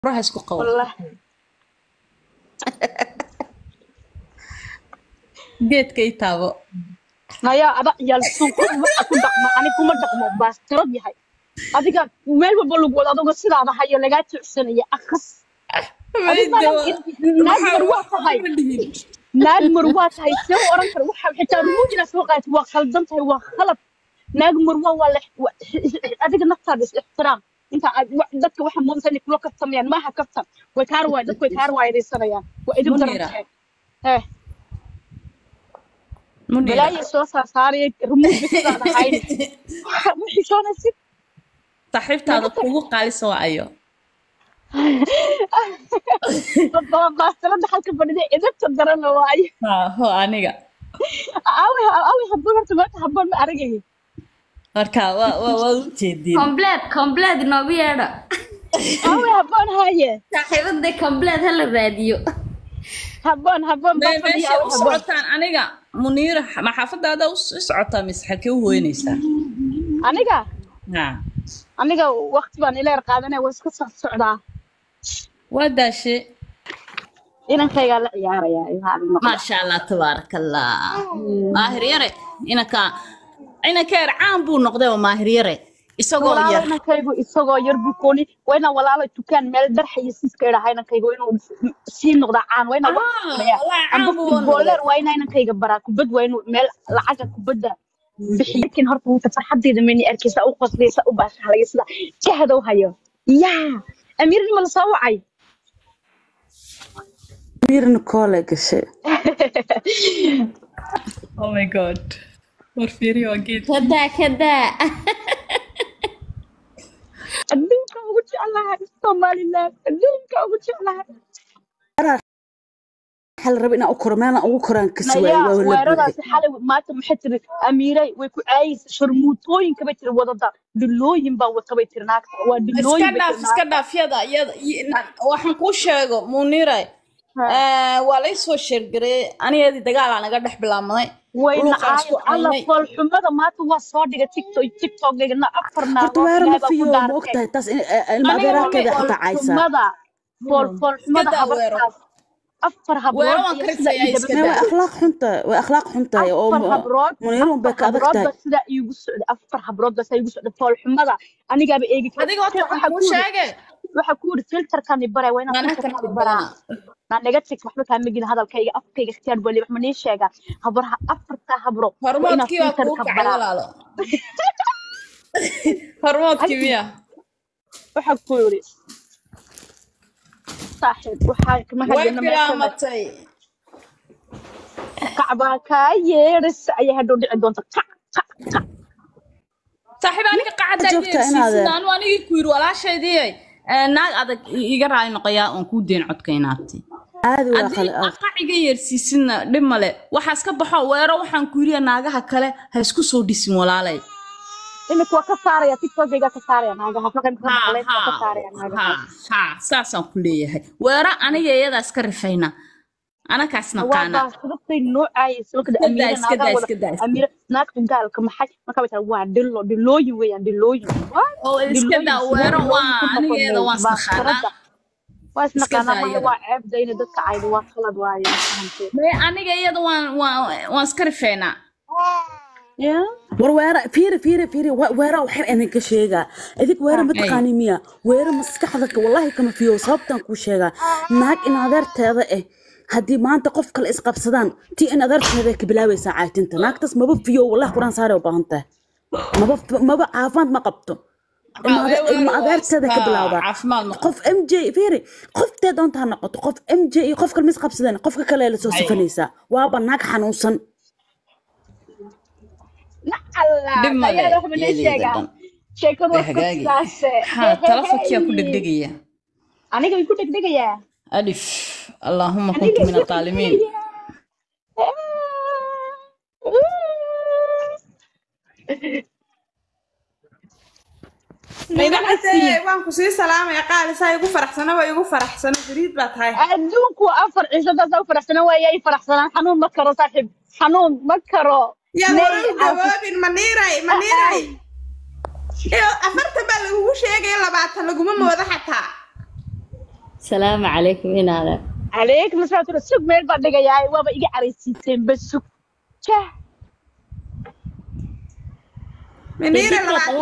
روح اسكو قوة والله جيت كي تابو naya ada yal suuqa waxa ku dhaqma ani kuma dhaqmo baas tirad yahay adiga meel walba lagu wada adiga sidaada hayo laga tucsanaya akhas adiga naag marwaa tahay naag marwaa tahay soo oran kar waxa xitaa ruujina soo qaat waa khaldan tahay waa khalad naag marwaa waa adiga naftaada is ixtiraam inta dadka waxa mudan kula kaftamayaan ma ha kaftam way kaar waay dadku way kaar waayaysanayaan waa idin daran eh بلاي صوصة صاري رموز بكذا هاي وحي شلون أصير صاحبتي هذا فوق قال سوا أيوه بس ترى دخلت بردي إذا تقدرنا واي هو أنيقا أوي حبون أنت حبون ما أرجعي marka waa jeedin complete noogu yeedha أوي حبون هاي saaxiibada complete hala raadiyo حبون meesha u socotaan aniga muniira ma xaafadaada u socotaa mise halkee u hooynaysaa aniga waqti baan ila yar qaadanaya waa iska socdaa waa daashe inankayga la ciyaaraya maasha allah tabaaraka allah maahir yare inanka yar caan buu noqday oo maahir yare isagoo yar buu kooni wayna walaalo tukaan meel dar xayisiiska ilaahay inankayga inuu sii noqdo caan wayna booler wayna inankayga baraa kubad waynu meel lacaga kubadda bixiyakin horta wuu farxadeeda mani arkaysa u qoslaysa u baashalay sida jahada u hayo yaa amiir ma la soo wacay amiirna koole gashay oh my god warfiiri oo geed kada adduunka ugu jeclahay Somaliland adduunka ugu jeclahay hal rab ina u kormeena ugu koraan kasway weeradaas xalay maanta maxay tiri amiiray way ku caayis sharmuutooyin ka jira wadada dilooyin baa wada bay tirnaagta waa dilooyin iska dhaafyada waxaan ku sheego muniiray waa la soo sheergaray aniyadii dagaal aan naga dhex bilaabnay wayna alla fol xumada maanta waa soo dhigay TikTok-gayna afarna waa fiyo moogtahay taas ilma adeerkeeda xataa caaysa fol xumada habartaas afar habrood واخلاق حنطه او منيرون بك ادكتay sida igu socda afar habrood bas igu socda fool xumada aniga ba eegi adiga waxa ku sheegay waxa ku yiri filterkan baray wayna filterkan baraa ma naga tag waxba ka migin hadalkayga afkayga ikhtiyaar wali wax ma nii sheega habarha afarta habro hormoodkii waa ku kacay walaalo hormoodkii miya waxa ku yiri صاحب وحاك ما هدينا ما تي كعبك يرس أي هدول عندهم صاحب أنا قاعدة سيدان وأنا يكوير ولا شيء دي ناق هذا يقرأ نقيا ونكودين عد كيناتي هذا وخل قاعد يرسيسنا لما له وحاسك بحا ويروح عن كوريا ناقها كله هيسكو سودي سمولالي إنك وكسارة يا تيك توك بيجا كسارة ناقها فكان كسارة ناقها ساسا كلية ويرا أنا جاي هذا أسكر فينا أنا كاسنا كانا وقت النوع أي سلوك أميرة ناك تنقال كم حاجة ما كبت الوان دلوي وين دلوي أو إسكدا ويرا أنا جاي هذا واسنا خانا واسنا خانا ما هو عيب زين دك عيد وخلد واي أنا جاي هذا واسكر فينا ويرا فيري ويرا وحر انك شيغا اديك ويرا متقاني ميا ويرا مسكخدك والله كما فيو صوبتان كو شيغا ناق ان ادرتيدا hadii maanta qof kale isqabsadaan tii in adarteeda ka bilaawaysa caatinta naagtas maba fiyo wallahi quraan saare u baahantahay maba caafimad ma qabto ma adarteeda ka bilaawda qof MJ fiiri qofteed doonta noqoto qof MJ iyo qof kale misqabsadaan qofka kale la soo sifanaysa waa banaag xanuunsan دم تلفك يا كل دقيقة أنا قاعد كل دقيقة ألف اللهم كنت من الطالمين waan ku sii salaamay qaal say ugu faraxsana gariid baad tahay adduunku afar cisada u faraxsana way faraxsana xanuun ma karo saaxiib xanuun ma karo يا ولد جوابين منيراي إيه أفرت بالله وش يجي لبعض لقوم ما وضح حتى السلام عليكم هنا. عليك مساء السوق ميل بعد جاي وابا يجي عريسين بسوق شه منيرة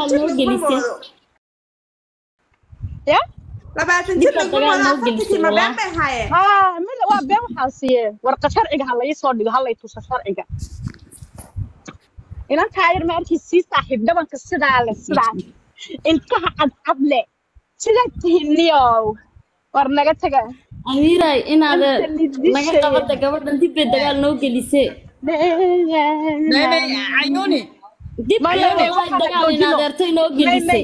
يا labaatan jir lagu wadaafadkii ma been bay haayeen mid waa been waxaa siiyeen warqa sharciga ha la ii soo dhigo ha la ii tuso sharciga inaan taayir ma arkii sii saaxiib dhabanka sidaa leh sidaa intaha cadcad leh sidaa tihiniyow war naga taga أميرة إن هذا ما قبضت قبضت أنت بدأ نو جلسة. ناي عيوني دي ما والله دجال إن هذا رتي نو جلسة.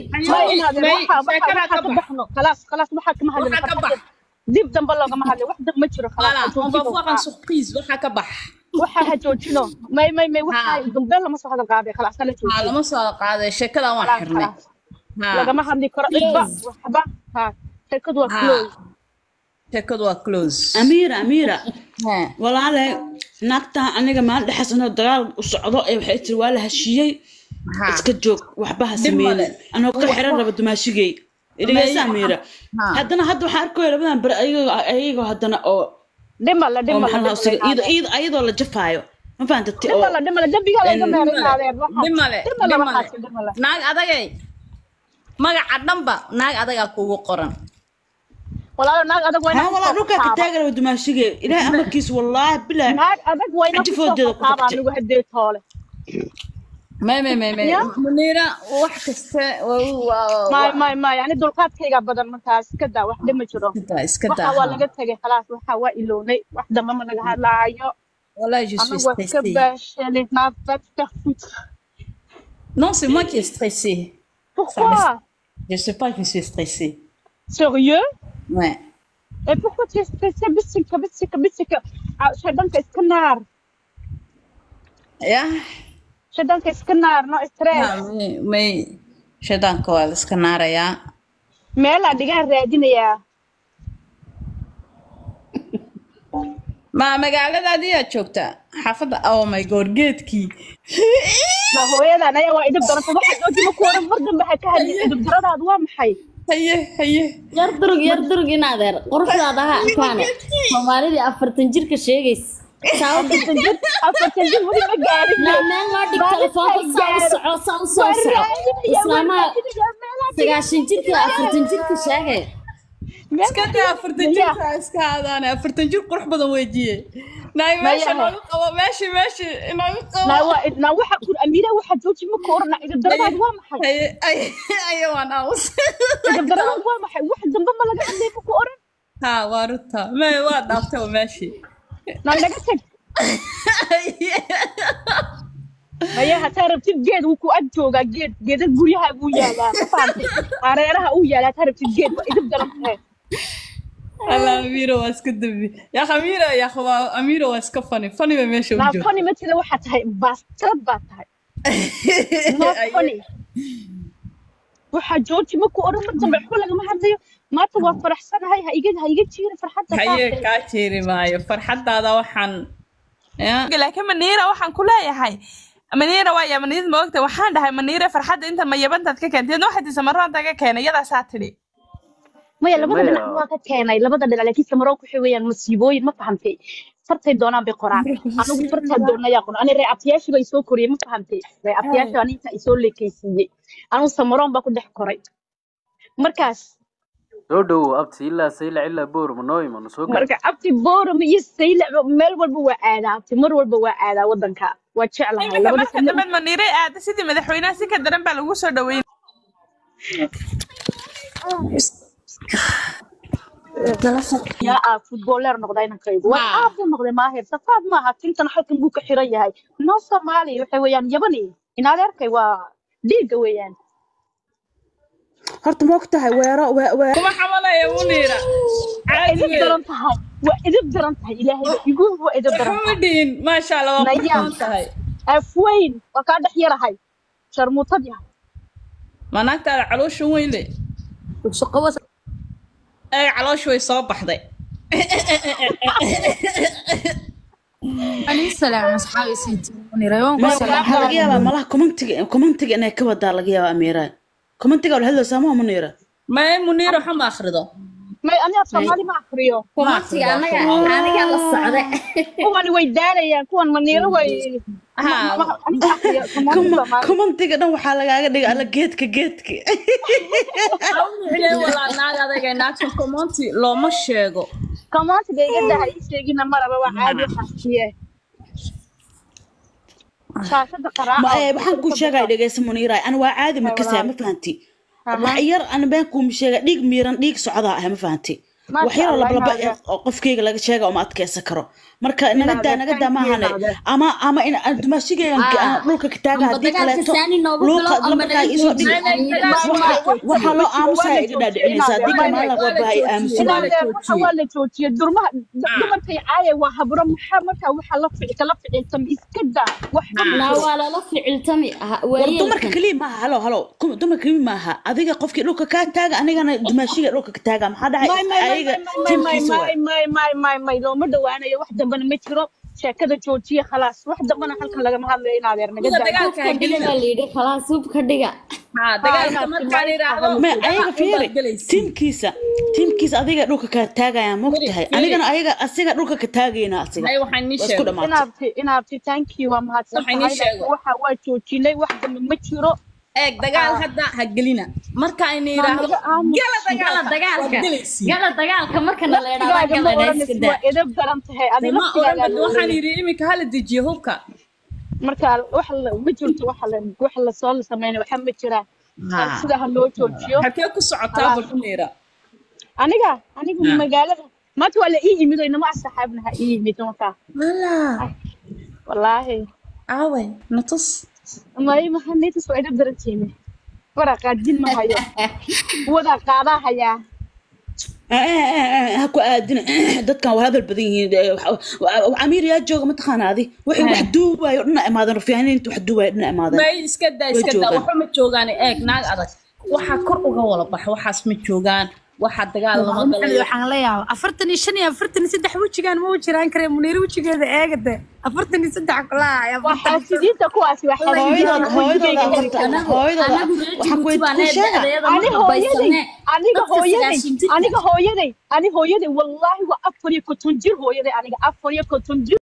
خلاص ما حكم هذا ديب دم بالله ما هذا واحدة ما تشرف خلاص on va voir un surprise waxa ka bax waxa hajoojino may waxa dum بالله ما soo hadal qaaday خلاص kala joojino lama soo qaaday sheekada waan xirnay lagama hadli karo idba waxba sheekadu waa close sheekadu waa close أميرة والله نقطة أنا جماعة لحسنا الدجال وصعداء وحيت الوالد هالشيء اسكتجوك وحبها سمين أنا وقت حرر بدو ماشي جاي إذا أميرة هدنا هدو حركوا يا ربنا أيوة هدنا أو دملا إيد ولا جفايو ما فهمت دملا دبي هذا دملا ناق أداي ما عدنبا ناق أداي كوجو قرن والله ناق أداك وين والله روكا كتاجر بدو ماشي جاي إلى أمر كيس والله بلا ناق أداك وين طبعا لو هديت هاله ما منيرة وحكست ما يعني دولقات كيجا بدل متاس كذا واحدة ما جرو اسكدا ولا قلت لك خلاص وحوا إلوني واحدة ما من لها لاعيو والله je suis stressée non c'est moi qui est stressée pourquoi je sais pas je suis stressée sérieux ouais et pourquoi tu es stressée بسك شدنك اسكنار يا شدنك اسكنار نو ستريس مي شدنك waa la iska naaraya meel aan dhigaan raadinaya ma magaaladaadii aad joogtaa xaafadda oh my god geedkii ma hooyadan ayaa waa idib daranta waxa joogtay ku oran mardan waxa ka hadlay idib daradaad waa maxay haye yardurug in هذا قرصة ده كان ممالي 40 jirka sheegays أفرتنجل ودي ما قاعد لا ما ديك تلفون صو إسلاما سجاشين jirka 40 jirka sheegay iska daa 40 jirka iska aadana 40 jir qurux badan weejiye naay meesha lagu qabo meesha inagu qabo na waxa ku Amira waxa jooji ma koorna idib daradaad waa maxay ay wana us idib daradaad waa maxay wax damba ma laga hadlay ku oran ha waarta ma waa dhaaftay meeshii naga tag maya hataa rabtid geed uu ku ag jooga geedal guryaha uu yaalaa faantay areeraha uu yaalaa hataa rabtid geed idib daradaad ala Amira waa iska dambi ya Amira ya khwa Amira waa iska fani ba meesha u joogto fani ma tida waxa tahay bastad ba tahay not funny waxa jooji ma ku oran marta maxuu laga ma hadlayo maanta waa faraxsanahay ha iga jirin farxadda haye ka jiiri maayo farxadaada waxaan laakiin Manira waxaan ku leeyahay Manira waa yamanid moogta waxaan dhahay Manira farxadda inta ma yabantaad ka keentay waxaad samaraanta ka keenay iyada saatiri maya labada dhinac waa ka keenay labada dhinac laakiin samaroon ku xigayaan masiibooyin ma fahantay fartay doonaan bay qoraan anigu fartay doonaya qoran ani reactiyaashu bay soo koriyay ma fahantay reactiyaashu ani inta isoo leekaysiiyay anigu samaroon baa ku dhex koray markaas soo dhow abti ilaa boor ma nooy ma soo marka abti boor ma isayla meel walba waa aadaa abti mar walba waa aadaa wadanka waa jeclahay labada sanad Manira aad sidii madaxweynaha si ka daran baa lagu soo dhaweeyay يا فوتبولر نقدين كيد وأعرف نقدي ما هي صفات ما هتنت نحكم بوك حرية هاي نص مالي وحويان يبني إن هذا كي ديق ويان هرت موقتها ويرا كم حمله يا منيرة إذا درنتها وإذا درنتها إلهي يقول وإذا درنتها حمدين ما شاء الله وقفتها أفوين وكاد حيرة هاي شرموطة دي ما نقدر علوش وين لي وشقوة أي علوش وين صوب بحضي أنا السلام أصحابي سيدي منيرة يوم ما لقيها ما له كومنتج أنا كودا لقيها أميرة كومنتج ولا هذا سامو منيرة ما منيرة حما أخرده ما أنا صومالي ما أخريه كومنتيga aniga la socday kuwan way daarayaan kuwan maniiro way commentiga dhan waxaa lagaaga dhigay alla geedka walaa naag adaga naagta commenti looma sheego commentiga iga dahay sheegina maraba waa caadi xaqiye shaashada qaraaca waxaan ku sheegay dhageysa Muniira aan waa caadi ma kasay ma fahanti wax yar aan baan ku sheegay dhig miiran dhig socda ah ma fahanti wax yar laba qofkayga laga sheego ma adkeysan karo marka naga daa maahane ama in dumaashigeeyan dhulka ka taaga hadii kale luuqa marka isoo dhig waxa loo aamusaa iga dhaadhicinaysa diga ma la wabahay aamusaa waxa waa la joojiyo dumarkay caaya waa habro marka waxa la ficiltam iska daa wax waa la ficiltami dumarka kaliya ma halo dumarka kaliya ma aha adiga qofkii dhulka ka taaga anigana dumaashiga dhulka ka taaga maxaa dhacay ما لو دواanayo wax dambana ma jiro sheekada joojiye khalaas wax dambana halkan laga ma hadlayo in adeer naga dagaalka gelina leeyahay khalaas ub ka dhiga dagaalka markaan iraahdo ma ayaga fiiri teamkiisa adiga dhulka ka taagaya ma ogtahay anigana ayaga asiga dhulka ka taagayna asiga ay waxaan ni sheegay inaabti thank you waa mahadsan waxa waa joojinay wax damba ma jiro eeg dagaal hadda ha gelina marka ay yiraahdo gala dagaalka marka la leeyahay gala iska daa edeb garan tahay adiga waxaan yiri imika hal dijiyo hubka marka wax ma jirto wax la soo sameeyay waxa ma jiraan sida ha loo joojiyo halkee ku socotaa Muniira aniga magaalada maanta wala ii yimid inama asxaabnaha ii yimid marka wallahi aawe natus ما حنيت سو إدب درتيني ورا قادين ما هيا ودا قادا هيا هكو آدنا dadkan waa hadal badan yihiin Amiir yaa jooga ma taqaanaadi wixii wax duubay dhina imaadan rufiyaaniintu wax duubay dhina imaadan ma iska daa waxa ma joogaan eeg naag adag waxa kor uga wala bax waxaas ma joogaan waxa dagaal lama galay waxaan la yaabaa 45 iyo 43 wajigan ma jiraan kare Muniira wajigeeda eegada 43 kulaaya waxa sidinta kuwaas waxa aniga hooyaday wallahi waa 4 iyo 50 jir hooyaday aniga 4 iyo 50